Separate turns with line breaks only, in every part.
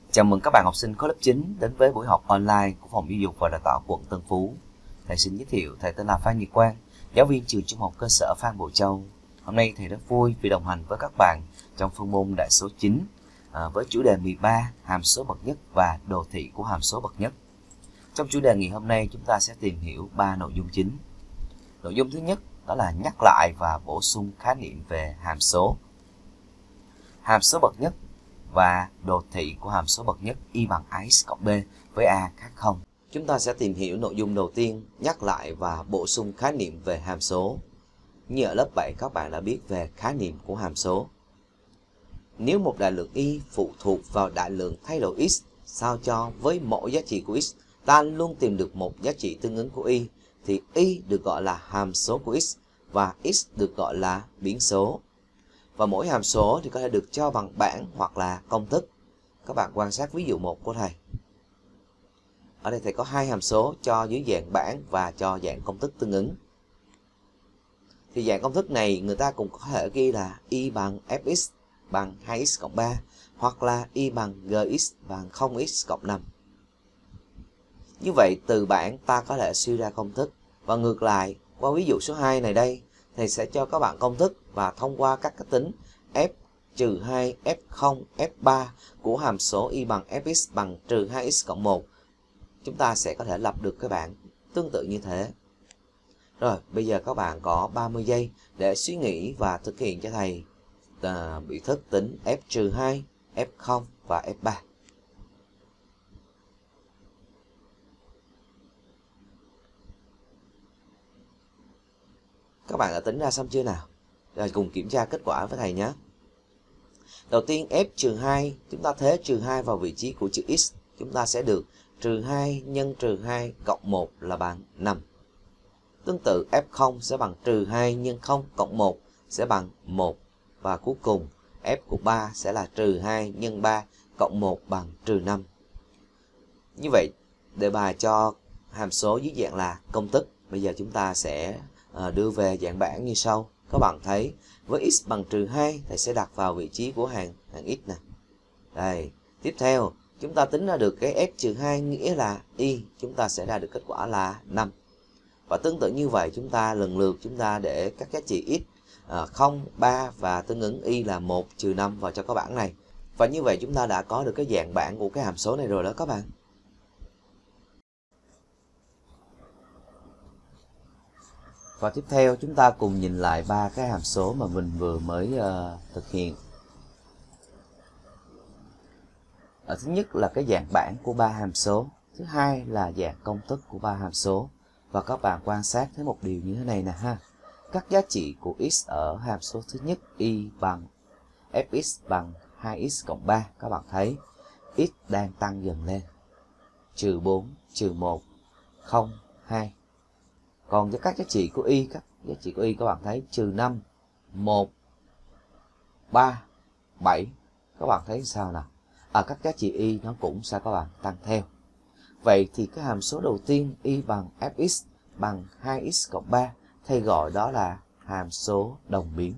Chào mừng các bạn học sinh khối lớp 9 đến với buổi học online của Phòng Giáo dục và Đào tạo quận Tân Phú. Thầy xin giới thiệu, thầy tên là Phan Nhật Quang, giáo viên trường Trung học cơ sở Phan Bội Châu. Hôm nay thầy rất vui vì đồng hành với các bạn trong phân môn đại số 9 với chủ đề 13 hàm số bậc nhất và đồ thị của hàm số bậc nhất. Trong chủ đề ngày hôm nay chúng ta sẽ tìm hiểu 3 nội dung chính. Nội dung thứ nhất đó là nhắc lại và bổ sung khái niệm về hàm số bậc nhất và đồ thị của hàm số bậc nhất y bằng ax cộng b với a khác 0. Chúng ta sẽ tìm hiểu nội dung đầu tiên, nhắc lại và bổ sung khái niệm về hàm số. Như ở lớp 7 các bạn đã biết về khái niệm của hàm số. Nếu một đại lượng y phụ thuộc vào đại lượng thay đổi x, sao cho với mỗi giá trị của x ta luôn tìm được một giá trị tương ứng của y, thì y được gọi là hàm số của x và x được gọi là biến số. Và mỗi hàm số thì có thể được cho bằng bảng hoặc là công thức. Các bạn quan sát ví dụ 1 của thầy. Ở đây thầy có 2 hàm số cho dưới dạng bảng và cho dạng công thức tương ứng. Thì dạng công thức này người ta cũng có thể ghi là y bằng fx bằng 2x cộng 3 hoặc là y bằng gx bằng 0x cộng 5. Như vậy từ bảng ta có thể suy ra công thức. Và ngược lại, qua ví dụ số 2 này đây, thầy sẽ cho các bạn công thức và thông qua các cách tính f-2, f0, f3 của hàm số y bằng fx bằng trừ 2x cộng 1. Chúng ta sẽ có thể lập được cái bảng tương tự như thế. Rồi, bây giờ các bạn có 30 giây để suy nghĩ và thực hiện cho thầy biểu thức tính f-2, f0 và f3. Các bạn đã tính ra xong chưa nào? Rồi cùng kiểm tra kết quả với thầy nhé. Đầu tiên f-2, chúng ta thế trừ 2 vào vị trí của chữ x. Chúng ta sẽ được trừ 2 nhân trừ 2 cộng 1 là bằng 5. Tương tự f0 sẽ bằng trừ 2 nhân 0 cộng 1 sẽ bằng 1. Và cuối cùng f của 3 sẽ là trừ 2 nhân 3 cộng 1 bằng trừ 5. Như vậy đề bài cho hàm số dưới dạng là công thức. Bây giờ chúng ta sẽ đưa về dạng bảng như sau. Các bạn thấy với x bằng trừ 2 thầy sẽ đặt vào vị trí của hàng x nè. Đây, tiếp theo chúng ta tính ra được cái f-2 nghĩa là y, chúng ta sẽ ra được kết quả là 5. Và tương tự như vậy chúng ta lần lượt chúng ta để các giá trị x 0, 3 và tương ứng y là 1 trừ 5 vào cho các bảng này. Và như vậy chúng ta đã có được cái dạng bảng của cái hàm số này rồi đó các bạn. Và tiếp theo chúng ta cùng nhìn lại 3 cái hàm số mà mình vừa mới thực hiện. Thứ nhất là cái dạng bảng của 3 hàm số. Thứ hai là dạng công thức của 3 hàm số. Và các bạn quan sát thấy một điều như thế này nè ha. Các giá trị của x ở hàm số thứ nhất y bằng fx bằng 2x cộng 3. Các bạn thấy x đang tăng dần lên. Trừ 4, trừ 1, 0, 2. Còn với các giá trị của y, các bạn thấy trừ 5, 1, 3, 7. Các bạn thấy sao nào? Các giá trị y nó cũng sẽ các bạn tăng theo. Vậy thì cái hàm số đầu tiên y bằng fx bằng 2x cộng 3, thầy gọi đó là hàm số đồng biến.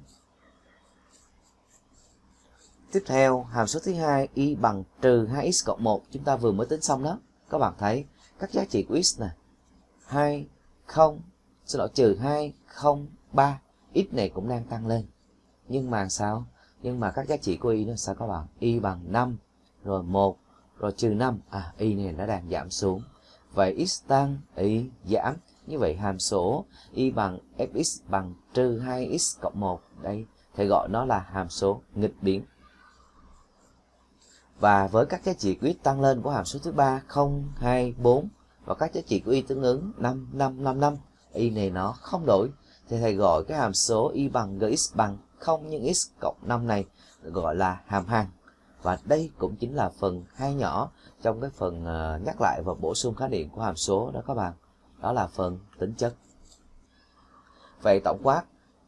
Tiếp theo, hàm số thứ hai y bằng trừ 2x cộng 1, chúng ta vừa mới tính xong đó. Các bạn thấy các giá trị của x nè, 2, 0, trừ 2, 0, 3, x này cũng đang tăng lên. Nhưng mà sao? Nhưng mà các giá trị của y nó sao các bạn? Y bằng 5, rồi 1, rồi trừ 5. Y này nó đang giảm xuống. Vậy x tăng, y giảm. Như vậy hàm số y bằng fx bằng trừ 2x cộng 1. Đây, thầy gọi nó là hàm số nghịch biến. Và với các giá trị của x tăng lên của hàm số thứ 3, 0, 2, 4. Và các giá trị của y tương ứng 5, 5, 5, 5. Y này nó không đổi. Thì thầy gọi cái hàm số y bằng gx bằng 0 nhân x cộng 5 này gọi là hàm hằng. Và đây cũng chính là phần 2 nhỏ trong cái phần nhắc lại và bổ sung khái niệm của hàm số đó các bạn. Đó là phần tính chất. Vậy tổng quát,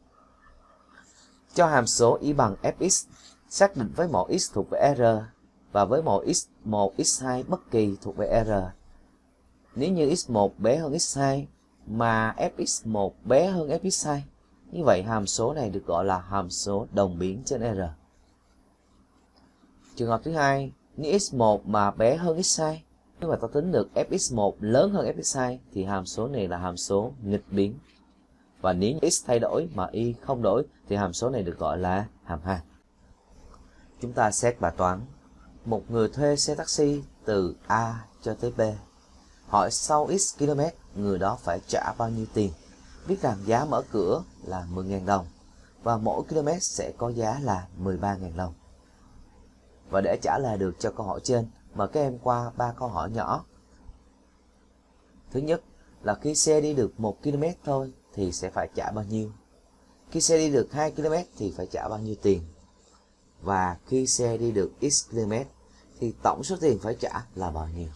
cho hàm số y bằng fx xác định với mẫu x thuộc về r và với mẫu x1, x2 bất kỳ thuộc về r. Nếu như x1 bé hơn x2 mà fx1 bé hơn fx2, như vậy hàm số này được gọi là hàm số đồng biến trên r. Trường hợp thứ hai, Nếu x1 mà bé hơn x2, nếu mà ta tính được fx1 lớn hơn fx2 thì hàm số này là hàm số nghịch biến. Và nếu x thay đổi mà y không đổi thì hàm số này được gọi là hàm 2. Chúng ta xét bài toán. Một người thuê xe taxi từ A cho tới B. Hỏi sau x km người đó phải trả bao nhiêu tiền. Biết rằng giá mở cửa là 10.000 đồng và mỗi km sẽ có giá là 13.000 đồng. Và để trả lời được cho câu hỏi trên, mời các em qua 3 câu hỏi nhỏ. Thứ nhất là khi xe đi được 1 km thôi thì sẽ phải trả bao nhiêu? Khi xe đi được 2 km thì phải trả bao nhiêu tiền? Và khi xe đi được x km thì tổng số tiền phải trả là bao nhiêu?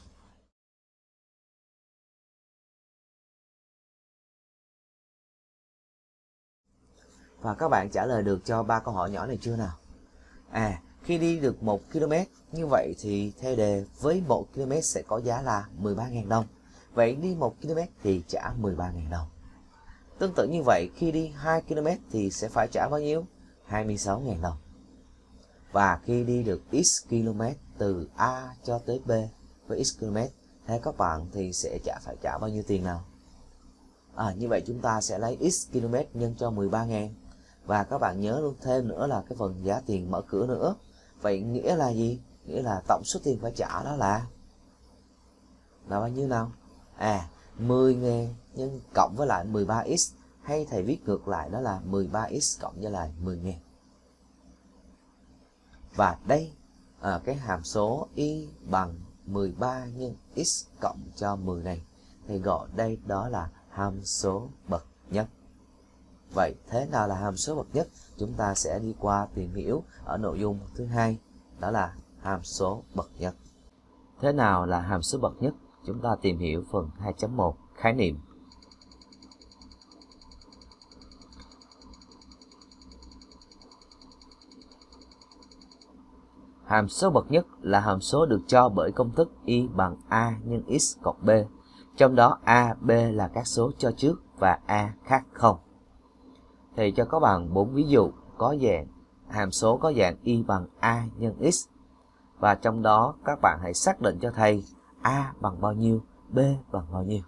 Và các bạn trả lời được cho 3 câu hỏi nhỏ này chưa nào? Khi đi được 1 km, như vậy thì theo đề với 1 km sẽ có giá là 13.000 đồng. Vậy đi 1 km thì trả 13.000 đồng. Tương tự như vậy, khi đi 2 km thì sẽ phải trả bao nhiêu? 26.000 đồng. Và khi đi được x km từ A cho tới B với x km, theo các bạn thì sẽ phải trả bao nhiêu tiền nào? Như vậy chúng ta sẽ lấy x km nhân cho 13.000. Và các bạn nhớ luôn thêm nữa là cái phần giá tiền mở cửa nữa. Vậy nghĩa là gì? Nghĩa là tổng số tiền phải trả đó là bao nhiêu nào? 10.000 nhân cộng với lại 13x, hay thầy viết ngược lại đó là 13x cộng với lại 10.000. Và đây cái hàm số y bằng 13 nhân x cộng cho 10 này thì gọi đây đó là hàm số bậc nhất. Vậy thế nào là hàm số bậc nhất? Chúng ta sẽ đi qua tìm hiểu ở nội dung thứ hai, đó là hàm số bậc nhất. Thế nào là hàm số bậc nhất? Chúng ta tìm hiểu phần 2.1 khái niệm. Hàm số bậc nhất là hàm số được cho bởi công thức y bằng a nhân x cộng b. Trong đó a, b là các số cho trước và a khác 0. Thì cho các bạn 4 ví dụ có dạng hàm số có dạng y bằng a nhân x. Và trong đó các bạn hãy xác định cho thầy a bằng bao nhiêu, b bằng bao nhiêu.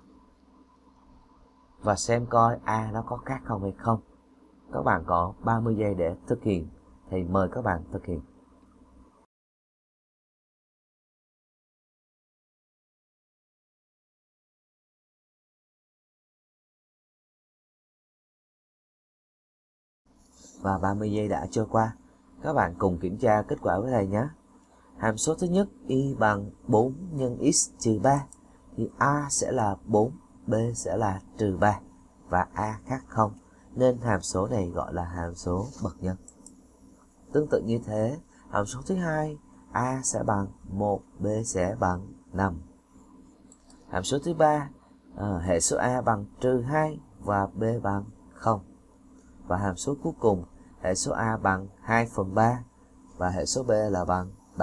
Và xem coi a nó có khác không hay không. Các bạn có 30 giây để thực hiện. Thầy mời các bạn thực hiện. Và 30 giây đã trôi qua. Các bạn cùng kiểm tra kết quả với thầy nhé. Hàm số thứ nhất y bằng 4 nhân x trừ 3 thì a sẽ là 4, b sẽ là trừ 3 và a khác 0. Nên hàm số này gọi là hàm số bậc nhất. Tương tự như thế, hàm số thứ hai a sẽ bằng 1, b sẽ bằng 5. Hàm số thứ ba hệ số a bằng trừ 2 và b bằng 0. Và hàm số cuối cùng hệ số a bằng 2/3 và hệ số b là bằng 3.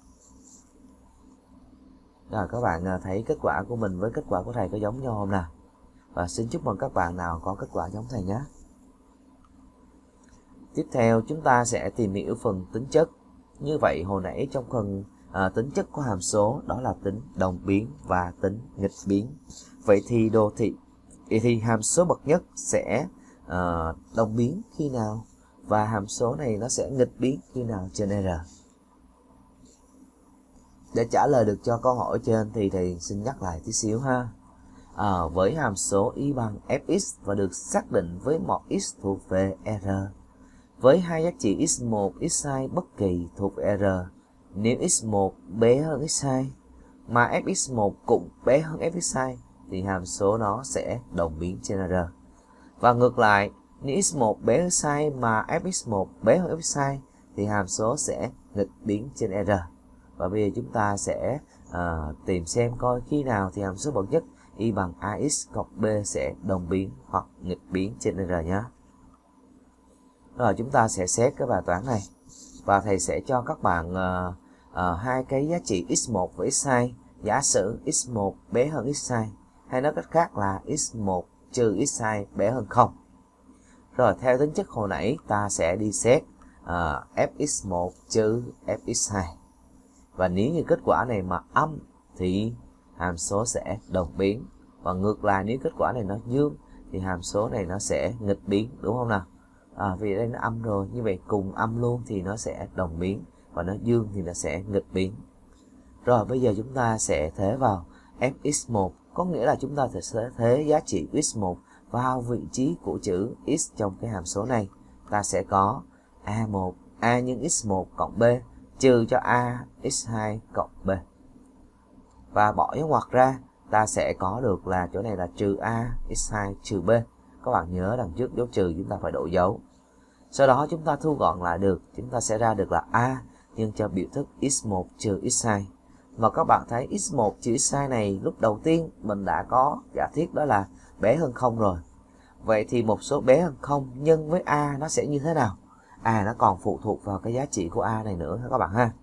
Rồi các bạn thấy kết quả của mình với kết quả của thầy có giống nhau không nào? Và xin chúc mừng các bạn nào có kết quả giống thầy nhé. Tiếp theo chúng ta sẽ tìm hiểu phần tính chất. Như vậy hồi nãy trong phần tính chất của hàm số đó là tính đồng biến và tính nghịch biến. Vậy thì hàm số bậc nhất sẽ đồng biến khi nào và hàm số này nó sẽ nghịch biến khi nào trên R. Để trả lời được cho câu hỏi trên thì thầy xin nhắc lại tí xíu ha. Với hàm số y bằng fx và được xác định với một x thuộc về R, với hai giá trị x1, x2 bất kỳ thuộc R, nếu x1 bé hơn x2 mà fx1 cũng bé hơn fx2 thì hàm số nó sẽ đồng biến trên R. Và ngược lại, nếu x1 bé hơn x2 mà fx1 bé hơn fx2 thì hàm số sẽ nghịch biến trên R. Và bây giờ chúng ta sẽ tìm xem coi khi nào thì hàm số bậc nhất y bằng ax cộng b sẽ đồng biến hoặc nghịch biến trên R nhé. Rồi chúng ta sẽ xét cái bài toán này. Và thầy sẽ cho các bạn hai cái giá trị x1 và x2. Giả sử x1 bé hơn x2, hay nói cách khác là x1 trừ x2 bé hơn 0. Rồi theo tính chất hồi nãy ta sẽ đi xét fx1 trừ fx2. Và nếu như kết quả này mà âm thì hàm số sẽ đồng biến. Và ngược lại, nếu kết quả này nó dương thì hàm số này nó sẽ nghịch biến, đúng không nào? Vì đây nó âm rồi, như vậy cùng âm luôn thì nó sẽ đồng biến, và nó dương thì nó sẽ nghịch biến. Rồi bây giờ chúng ta sẽ thế vào fx1, có nghĩa là chúng ta sẽ thế giá trị x1 vào vị trí của chữ x trong cái hàm số này. Ta sẽ có a1, a nhân x1 cộng b trừ cho a x2 cộng b. Và bỏ dấu ngoặc ra, ta sẽ có được là chỗ này là trừ a x2 trừ b. Các bạn nhớ đằng trước dấu trừ chúng ta phải đổi dấu. Sau đó chúng ta thu gọn lại được, chúng ta sẽ ra được là a nhân cho biểu thức x1 trừ x2. Và các bạn thấy x1 trừ x2 này lúc đầu tiên mình đã có giả thiết đó là bé hơn 0 rồi. Vậy thì một số bé hơn 0 nhân với a nó sẽ như thế nào? Nó còn phụ thuộc vào cái giá trị của a này nữa các bạn ha.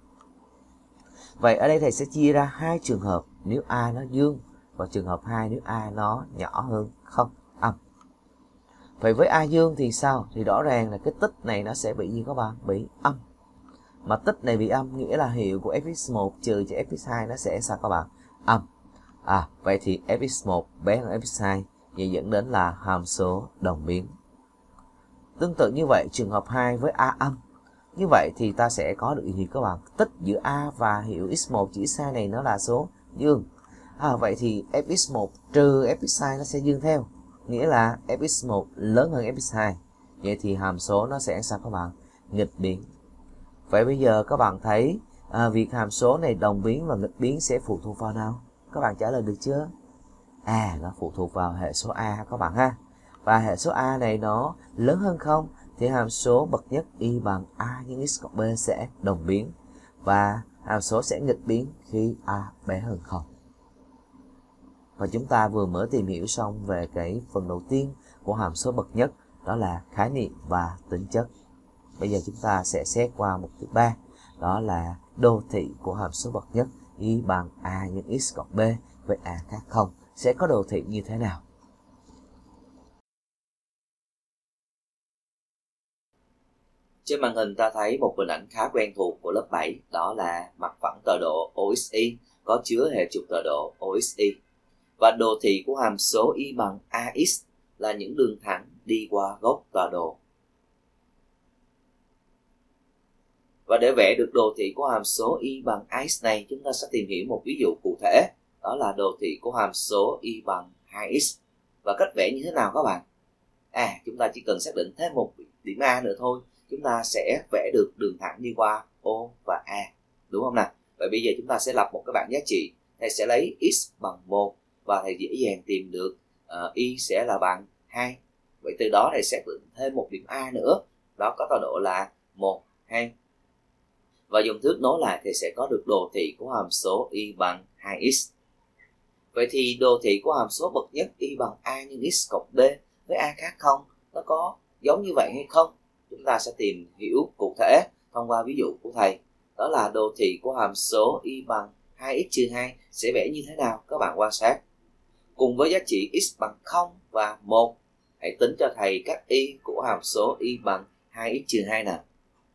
Vậy ở đây thầy sẽ chia ra hai trường hợp nếu a nó dương, và trường hợp 2 nếu a nó nhỏ hơn 0, âm. Vậy với a dương thì sao? Thì rõ ràng là cái tích này nó sẽ bị gì các bạn? Bị âm. Mà tích này bị âm nghĩa là hiệu của fx1 trừ cho fx2 nó sẽ sao các bạn? Âm. Vậy thì fx1 bé hơn fx2, vậy dẫn đến là hàm số đồng biến. Tương tự như vậy, trường hợp 2 với a âm. Như vậy thì ta sẽ có được gì các bạn? Tích giữa a và hiệu x1 trừ x2 này nó là số dương. Vậy thì fx1 trừ fx2 nó sẽ dương theo. Nghĩa là fx1 lớn hơn fx2. Vậy thì hàm số nó sẽ sao các bạn? Nghịch biến. Vậy bây giờ các bạn thấy việc hàm số này đồng biến và nghịch biến sẽ phụ thuộc vào nào? Các bạn trả lời được chưa? Nó phụ thuộc vào hệ số a các bạn ha. Và hệ số a này nó lớn hơn 0 thì hàm số bậc nhất y bằng a nhân x cộng b sẽ đồng biến. Và hàm số sẽ nghịch biến khi a bé hơn 0. Và chúng ta vừa mới tìm hiểu xong về cái phần đầu tiên của hàm số bậc nhất, đó là khái niệm và tính chất. Bây giờ chúng ta sẽ xét qua mục thứ 3, đó là đồ thị của hàm số bậc nhất y bằng a nhân x cộng b với a khác 0 sẽ có đồ thị như thế nào? Trên màn hình ta thấy một hình ảnh khá quen thuộc của lớp 7, đó là mặt phẳng tọa độ OXY có chứa hệ trục tọa độ OXY. Và đồ thị của hàm số y bằng AX là những đường thẳng đi qua gốc tọa độ. Và để vẽ được đồ thị của hàm số y bằng AX này, chúng ta sẽ tìm hiểu một ví dụ cụ thể, đó là đồ thị của hàm số y bằng 2x. Và cách vẽ như thế nào các bạn? Chúng ta chỉ cần xác định thêm một điểm A nữa thôi, chúng ta sẽ vẽ được đường thẳng đi qua O và A, đúng không nào? Vậy bây giờ chúng ta sẽ lập một cái bảng giá trị. Thầy sẽ lấy x bằng 1 và thầy dễ dàng tìm được y sẽ là bằng 2. Vậy từ đó thầy xác định thêm một điểm A nữa, đó có tọa độ là 1, 2. Và dùng thước nối lại thì sẽ có được đồ thị của hàm số y bằng 2x. Vậy thì đồ thị của hàm số bậc nhất y bằng a nhân x cộng b với a khác 0 nó có giống như vậy hay không? Chúng ta sẽ tìm hiểu cụ thể thông qua ví dụ của thầy. Đó là đồ thị của hàm số y bằng 2x trừ 2 sẽ vẽ như thế nào? Các bạn quan sát. Cùng với giá trị x bằng 0 và 1, hãy tính cho thầy các y của hàm số y bằng 2x trừ 2 nào.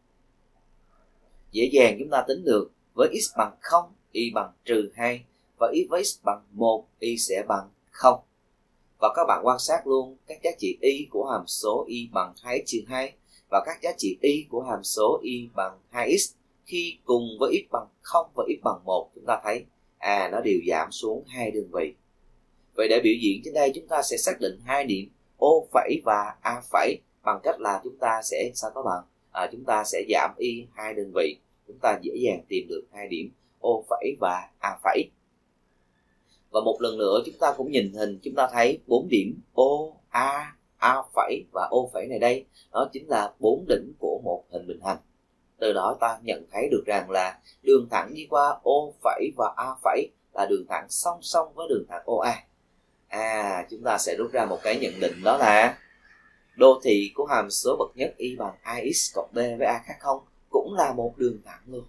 Dễ dàng chúng ta tính được, với x bằng 0, y bằng trừ 2, và với x bằng 1, y sẽ bằng 0. Và các bạn quan sát luôn các giá trị y của hàm số y bằng 2x trừ 2 và các giá trị y của hàm số y bằng 2x khi cùng với x bằng 0 và x bằng 1, chúng ta thấy nó đều giảm xuống hai đơn vị. Vậy để biểu diễn trên đây, chúng ta sẽ xác định hai điểm O phẩy và A phẩy bằng cách là chúng ta sẽ sao các bạn? Chúng ta sẽ giảm y hai đơn vị, chúng ta dễ dàng tìm được hai điểm O phẩy và A phẩy. Và một lần nữa chúng ta cũng nhìn hình, chúng ta thấy 4 điểm O, A phẩy và O phẩy này đây, đó chính là 4 đỉnh của một hình bình hành. Từ đó ta nhận thấy được rằng là đường thẳng đi qua O phẩy và A phẩy là đường thẳng song song với đường thẳng OA. Chúng ta sẽ rút ra một cái nhận định, đó là đồ thị của hàm số bậc nhất y bằng ax cộng b với a khác 0 cũng là một đường thẳng luôn.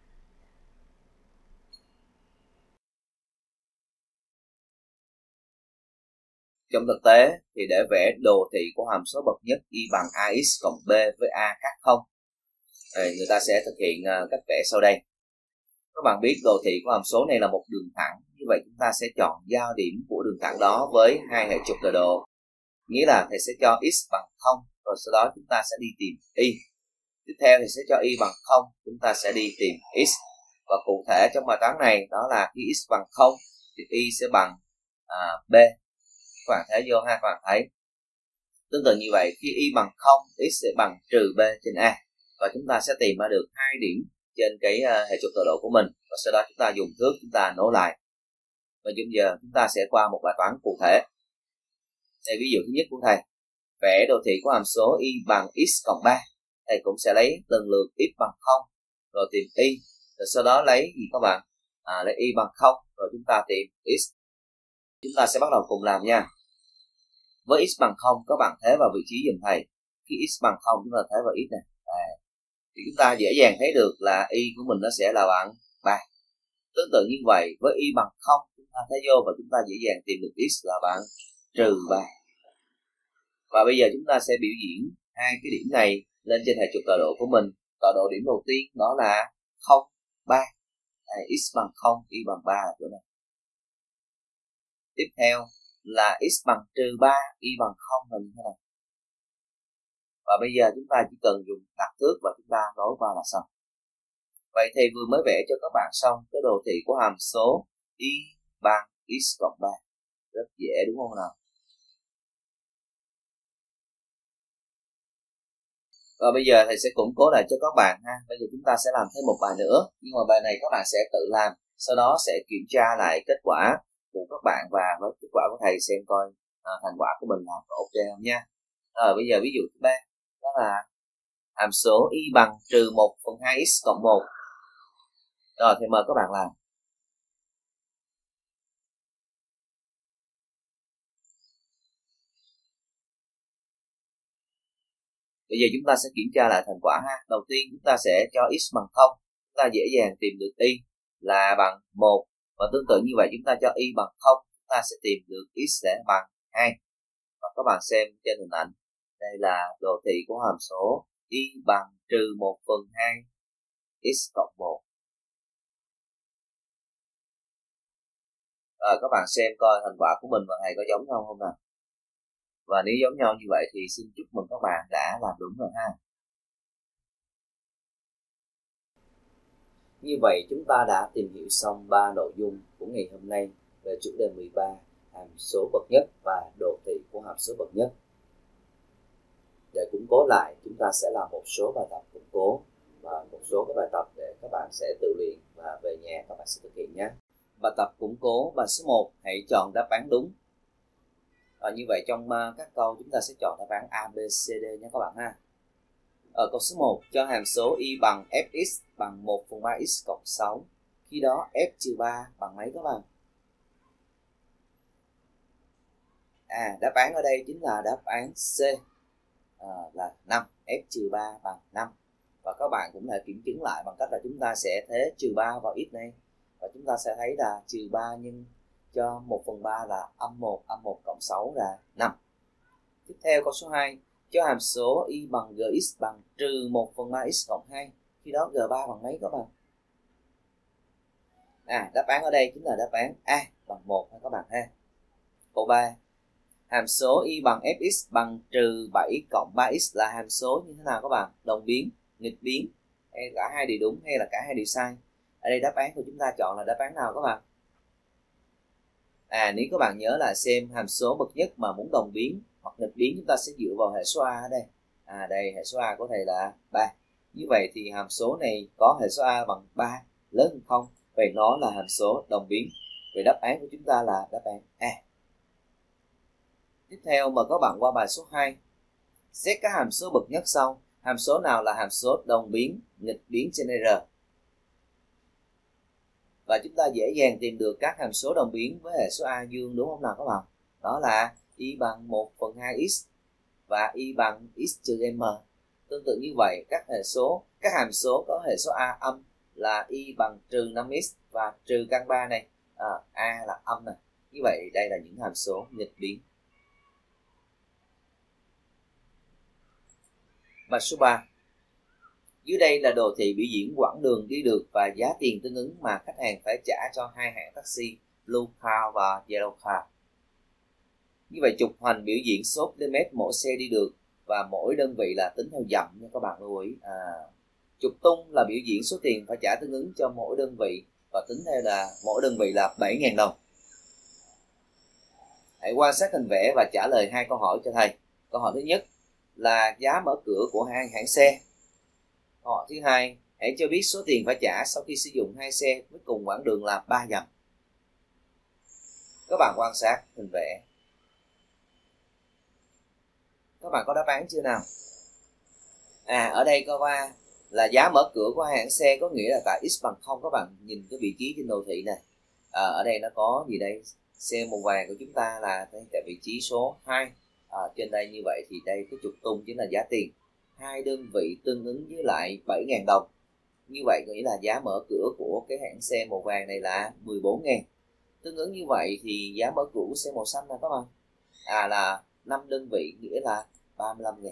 Trong thực tế thì để vẽ đồ thị của hàm số bậc nhất y bằng ax cộng b với a khác 0, người ta sẽ thực hiện cách vẽ sau đây. Các bạn biết đồ thị của hàm số này là một đường thẳng, như vậy chúng ta sẽ chọn giao điểm của đường thẳng đó với hai hệ trục tọa độ. Nghĩa là thầy sẽ cho x bằng 0, rồi sau đó chúng ta sẽ đi tìm y. Tiếp theo thì sẽ cho y bằng 0, chúng ta sẽ đi tìm x. Và cụ thể trong bài toán này đó là khi x bằng 0 thì y sẽ bằng b. Các bạn thấy vô ha, các bạn thấy. Tương tự như vậy, khi y bằng 0, x sẽ bằng trừ b trên a. Và chúng ta sẽ tìm ra được hai điểm trên cái hệ trục tọa độ của mình. Và sau đó chúng ta dùng thước chúng ta nối lại. Và bây giờ chúng ta sẽ qua một bài toán cụ thể. Đây ví dụ thứ nhất của thầy. Vẽ đồ thị của hàm số y bằng x cộng 3. Thầy cũng sẽ lấy lần lượt x bằng 0, rồi tìm y. Rồi sau đó lấy gì các bạn? Lấy y bằng 0, rồi chúng ta tìm x. Chúng ta sẽ bắt đầu cùng làm nha. Với x bằng 0, các bạn thế vào vị trí giùm thầy. Khi x bằng 0, chúng ta thế vào x này. Thì chúng ta dễ dàng thấy được là y của mình nó sẽ là bằng 3. Tương tự như vậy, với y bằng 0, chúng ta thế vô và chúng ta dễ dàng tìm được x là bằng trừ 3. Và bây giờ chúng ta sẽ biểu diễn hai cái điểm này lên trên hệ trục tọa độ của mình. Tọa độ điểm đầu tiên đó là 0, 3. X bằng 0, y bằng 3 là chỗ này. Tiếp theo là x bằng trừ 3, y bằng 0 là như thế này. Và bây giờ chúng ta chỉ cần dùng đặt thước và chúng ta nối qua là xong. Vậy thì vừa mới vẽ cho các bạn xong cái đồ thị của hàm số y bằng x cộng 3. Rất dễ đúng không nào? Và bây giờ thầy sẽ củng cố lại cho các bạn ha. Bây giờ chúng ta sẽ làm thêm một bài nữa, nhưng mà bài này các bạn sẽ tự làm, sau đó sẽ kiểm tra lại kết quả của các bạn và với kết quả của thầy xem coi thành quả của mình làm có ok không nha. Bây giờ ví dụ thứ ba đó là hàm số y bằng trừ 1/2x cộng 1. Rồi thì mời các bạn làm. Bây giờ chúng ta sẽ kiểm tra lại thành quả ha. Đầu tiên chúng ta sẽ cho x bằng 0, chúng ta dễ dàng tìm được y là bằng 1. Và tương tự như vậy chúng ta cho y bằng 0, chúng ta sẽ tìm được x sẽ bằng 2. Và các bạn xem trên hình ảnh, đây là đồ thị của hàm số y bằng trừ 1/2 x cộng 1. Rồi các bạn xem coi thành quả của mình và thầy có giống nhau không nào? Và nếu giống nhau như vậy thì xin chúc mừng các bạn đã làm đúng rồi ha. Như vậy chúng ta đã tìm hiểu xong 3 nội dung của ngày hôm nay về chủ đề 13, hàm số bậc nhất và đồ thị của hàm số bậc nhất. Để củng cố lại, chúng ta sẽ làm một số bài tập củng cố và một số các bài tập để các bạn sẽ tự luyện và về nhà các bạn sẽ thực hiện nhé. Bài tập củng cố bài số 1, hãy chọn đáp án đúng. Như vậy trong các câu chúng ta sẽ chọn đáp án A, B, C, D nha các bạn ha. Ở câu số 1, cho hàm số y bằng fx bằng 1/3x cộng 6. Khi đó f trừ 3 bằng mấy các bạn? Đáp án ở đây chính là đáp án C, là 5. F trừ 3 bằng 5. Và các bạn cũng thể kiểm chứng lại bằng cách là chúng ta sẽ thế trừ 3 vào x này. Và chúng ta sẽ thấy là trừ 3 nhân cho 1/3 là -1 cộng 6 là 5. Tiếp theo câu số 2, cho hàm số y bằng gx bằng trừ 1/3x cộng 2. Khi đó g3 bằng mấy các bạn? Đáp án ở đây chính là đáp án A bằng 1 ha các bạn ha. Câu 3, hàm số y bằng fx bằng trừ 7 cộng 3x là hàm số như thế nào các bạn? Đồng biến, nghịch biến, hay cả hai đều đúng hay là cả hai đều sai? Ở đây đáp án của chúng ta chọn là đáp án nào các bạn? Nếu các bạn nhớ là xem hàm số bậc nhất mà muốn đồng biến hoặc nghịch biến, chúng ta sẽ dựa vào hệ số A ở đây. Đây hệ số A của thầy là 3. Như vậy thì hàm số này có hệ số A bằng 3 lớn hơn 0. Vậy nó là hàm số đồng biến. Vậy đáp án của chúng ta là đáp án A. Tiếp theo mời các bạn qua bài số 2. Xét các hàm số bậc nhất sau. Hàm số nào là hàm số đồng biến, nghịch biến trên R? Và chúng ta dễ dàng tìm được các hàm số đồng biến với hệ số A dương đúng không nào các bạn? Đó là y bằng 1/2x và y bằng x trừ m. Tương tự như vậy, các hàm số có hệ số A âm là y bằng trừ 5x và trừ căn 3 này, A là âm này. Như vậy đây là những hàm số nghịch biến. Bài số 3. Dưới đây là đồ thị biểu diễn quãng đường đi được và giá tiền tương ứng mà khách hàng phải trả cho hai hãng taxi Blue Car và Yellow Car. Như vậy trục hoành biểu diễn số km mỗi xe đi được và mỗi đơn vị là tính theo dặm nha các bạn lưu ý. Trục tung là biểu diễn số tiền phải trả tương ứng cho mỗi đơn vị và tính theo là mỗi đơn vị là 7.000 đồng. Hãy quan sát hình vẽ và trả lời hai câu hỏi cho thầy. Câu hỏi thứ nhất là giá mở cửa của hai hãng xe. Câu hỏi thứ hai, hãy cho biết số tiền phải trả sau khi sử dụng hai xe với cùng quãng đường là 3 dặm. Các bạn quan sát hình vẽ. Các bạn có đáp án chưa nào? Ở đây câu 3 là giá mở cửa của hai hãng xe, có nghĩa là tại x bằng 0. Các bạn nhìn cái vị trí trên đồ thị này. Ở đây nó có gì đây? Xe màu vàng của chúng ta là tại vị trí số 2. Trên đây như vậy thì đây cái trục tung chính là giá tiền. Hai đơn vị tương ứng với lại 7.000 đồng. Như vậy nghĩa là giá mở cửa của cái hãng xe màu vàng này là 14.000. Tương ứng như vậy thì giá mở cửa của xe màu xanh là các bạn. Là 5 đơn vị nghĩa là 35.000.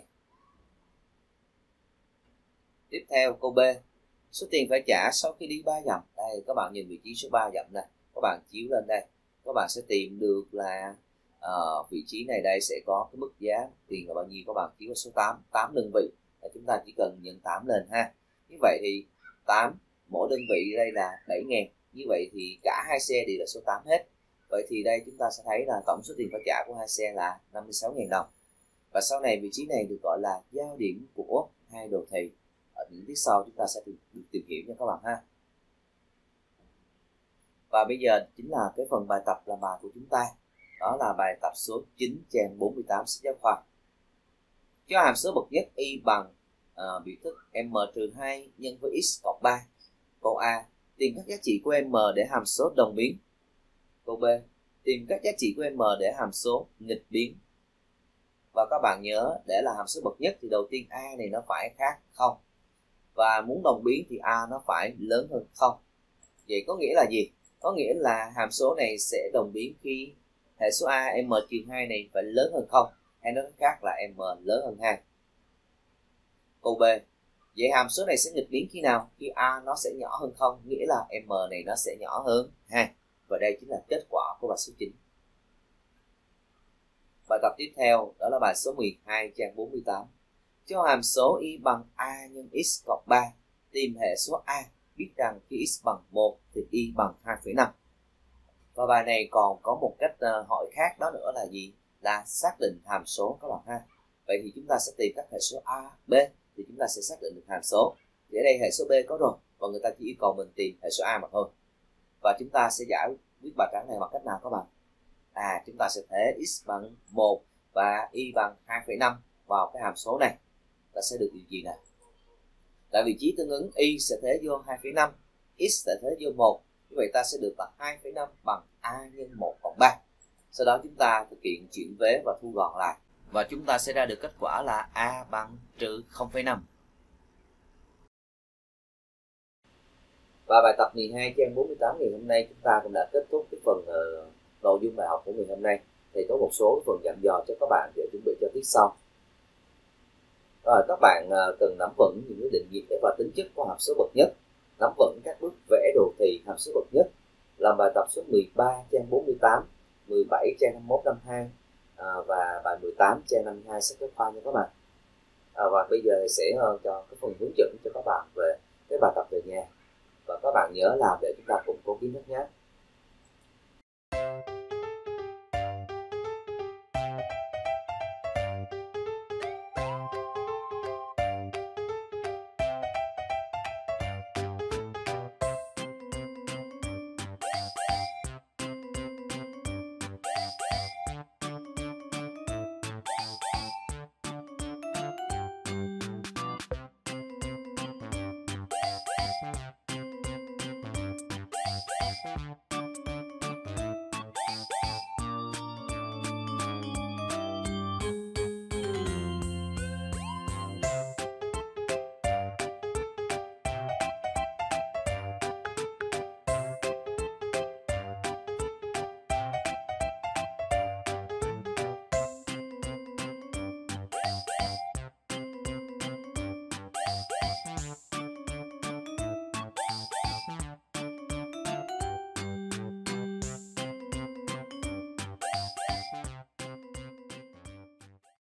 Tiếp theo câu B. Số tiền phải trả sau khi đi 3 dặm. Đây các bạn nhìn vị trí số 3 dặm này. Các bạn chiếu lên đây. Các bạn sẽ tìm được là vị trí này đây sẽ có cái mức giá tiền là bao nhiêu. Các bạn chiếu vào số 8. 8 đơn vị. Chúng ta chỉ cần nhân 8 lên ha. Như vậy thì 8 mỗi đơn vị đây là 7.000. Như vậy thì cả hai xe đều là số 8 hết. Vậy thì đây chúng ta sẽ thấy là tổng số tiền phải trả của hai xe là 56.000 đồng. Và sau này vị trí này được gọi là giao điểm của hai đồ thị. Ở những tiết sau chúng ta sẽ được tìm hiểu nha các bạn ha. Và bây giờ chính là cái phần bài tập làm bài của chúng ta. Đó là bài tập số 9 trang 48 sách giáo khoa. Cho hàm số bậc nhất y bằng biểu thức m-2 nhân với x cộng 3. Câu A. Tìm các giá trị của m để hàm số đồng biến. Câu B. Tìm các giá trị của m để hàm số nghịch biến. Và các bạn nhớ để là hàm số bậc nhất thì đầu tiên a này nó phải khác 0. Và muốn đồng biến thì a nó phải lớn hơn 0. Vậy có nghĩa là gì? Có nghĩa là hàm số này sẽ đồng biến khi hệ số a m-2 này phải lớn hơn 0. Hay nói khác là m lớn hơn 2. Câu B. Vậy hàm số này sẽ nghịch biến khi nào? Khi a nó sẽ nhỏ hơn 0, nghĩa là m này nó sẽ nhỏ hơn 2. Và đây chính là kết quả của bài số 9. Bài tập tiếp theo đó là bài số 12 trang 48. Cho hàm số y bằng a nhân x cộng 3. Tìm hệ số a. Biết rằng khi x bằng 1 thì y bằng 2,5. Và bài này còn có một cách hỏi khác đó nữa là gì? Là xác định hàm số các bạn ha. Vậy thì chúng ta sẽ tìm các hệ số a, b thì chúng ta sẽ xác định được hàm số. Thì ở đây hệ số b có rồi và người ta chỉ yêu cầu mình tìm hệ số a mà thôi. Và chúng ta sẽ giải quyết bài toán này bằng cách nào các bạn? Chúng ta sẽ thế x bằng 1 và y bằng 2,5 vào cái hàm số này. Ta sẽ được điều gì nè? Tại vị trí tương ứng y sẽ thế vô 2,5, x sẽ thế vô 1. Như vậy ta sẽ được là 2,5 bằng a nhân 1 cộng 3. Sau đó chúng ta thực hiện chuyển vế và thu gọn lại. Và chúng ta sẽ ra được kết quả là a bằng trừ 0,5. Và bài tập 12 trang 48 ngày hôm nay chúng ta cũng đã kết thúc cái phần nội dung bài học của ngày hôm nay. Thầy có một số phần dặn dò cho các bạn để chuẩn bị cho tiết sau. Các bạn cần nắm vững những cái định nghĩa và tính chất của hàm số bậc nhất, nắm vững các bước vẽ đồ thị hàm số bậc nhất. Làm bài tập số 13 trang 48, 17 trang 51 52 và bài 18 trang 52 sách giáo khoa nha các bạn. Và bây giờ thầy sẽ cho cái phần hướng dẫn cho các bạn về cái bài tập về nhà. Và các bạn nhớ làm để chúng ta củng cố kiến thức nhé.